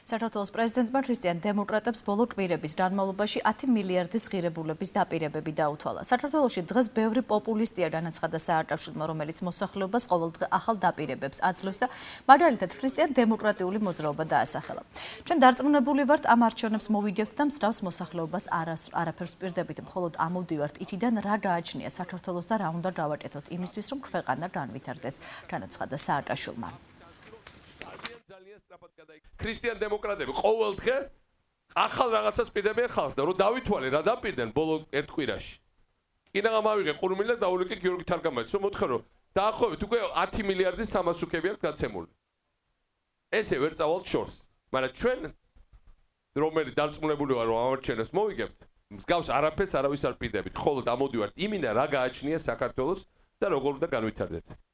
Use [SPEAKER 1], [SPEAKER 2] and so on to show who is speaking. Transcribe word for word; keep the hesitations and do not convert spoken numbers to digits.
[SPEAKER 1] საქართველოს პრეზიდენტმა ქრისტიან დემოკრატებს ბოლო კვირების განმავლობაში ათი მილიარდის ღირებულების დაპირებები დაუთვალა. საქართველოში დღეს ბევრი პოპულისტია, განაცხადა სააკაშვილმა, რომელიც მოსახლეობას ყოველდღე ახალ დაპირებებს აძლევს და მაგალითად ქრისტიან დემოკრატიული მოძრაობა დაასახელა. ჩვენ დარწმუნებული ვართ, ამ არჩევნებს მოვიგებთ და მსგავს მოსახლეობას არაფერს ვპირდებით, მხოლოდ ამოვდივართ იქიდან, რა გააჩნია საქართველოს და რა უნდა გავაკეთოთ იმისთვის, რომ ქვეყანა განვითარდეს, განაცხადა სააკაშვილმა.
[SPEAKER 2] ქრისტიან დემოკრატები ყოველდღე ახალ რაღაცას პირდებიან ხალხს და რომ დავითვალე რა დაპირდნენ ბოლო ერთ კვირაში. კიდევ ამავიღე ყურმილი და დაულეკე გიორგი თარგამაძეს, რომ მოთხრა რომ დაახლოებით უკვე ათი მილიარდის თამასუქები აქვს გაცემული. ესე ვერ წავალთ შორს. მაგრამ ჩვენ რომელი დარწმუნებული ვარ რომ ამარჩენებს მოვიგებთ, მსგავს არაფერს არავის არ პირდებით. მხოლოდ ამოდივართ იმიდან რა გააჩნია საქართველოს და როგორ უნდა განვითარდეთ.